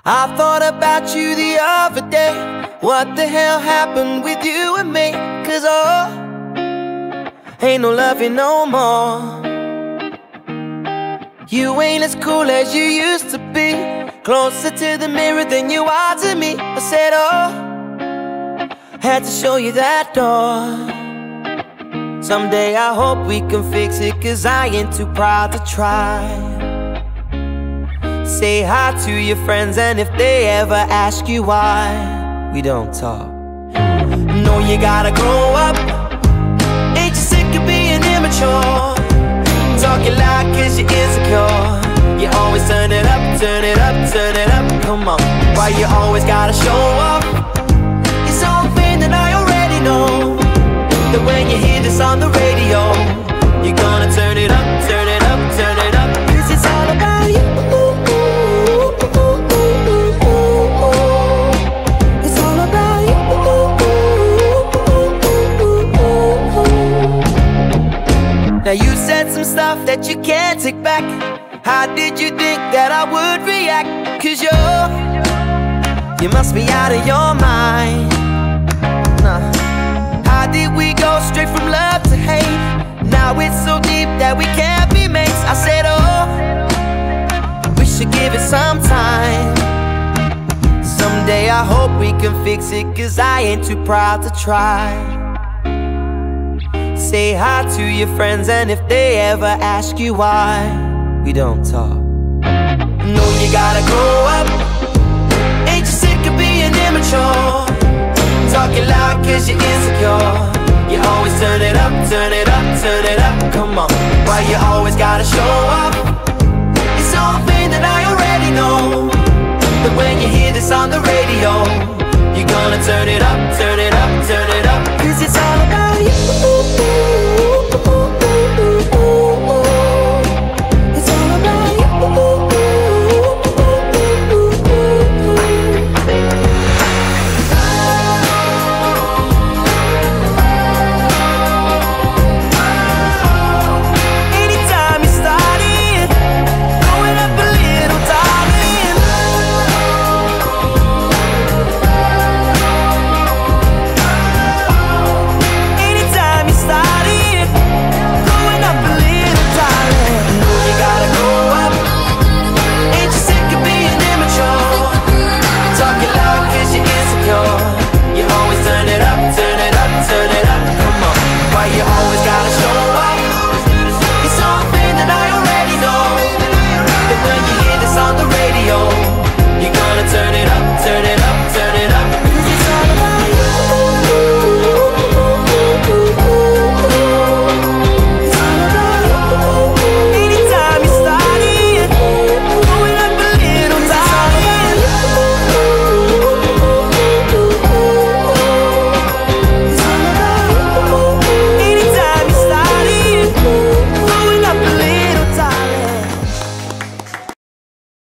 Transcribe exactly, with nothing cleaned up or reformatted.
I thought about you the other day. What the hell happened with you and me? Cause oh, ain't no loving no more. You ain't as cool as you used to be, closer to the mirror than you are to me. I said oh, had to show you that door. Someday I hope we can fix it, cause I ain't too proud to try. Say hi to your friends, and if they ever ask you why we don't talk, know you gotta grow up. Ain't you sick of being immature? Talking loud cause you're insecure. You always turn it up, turn it up, turn it up. Come on, why you always gotta show off? It's something that I already know, that when you hear this on the radio, you're gonna turn it up, turn it up, turn it up. Cause it's all about you. It's all about you. Now you said some stuff that you can't take back. How did you think that I would react? Cause you're, you must be out of your mind. Nah. How did we go straight from love to hate? Now it's so deep that we can't be mates. I said oh, we should give it some time. Someday I hope we can fix it, cause I ain't too proud to try. Say hi to your friends, and if they ever ask you why we don't talk, know you gotta grow up. Ain't you sick of being immature? Talking loud cause you're insecure. You always turn it up, turn it up, turn it up. Come on, why you always gotta show up? It's something that I already know, but when you hear this on the radio, you're gonna turn it up, turn it up.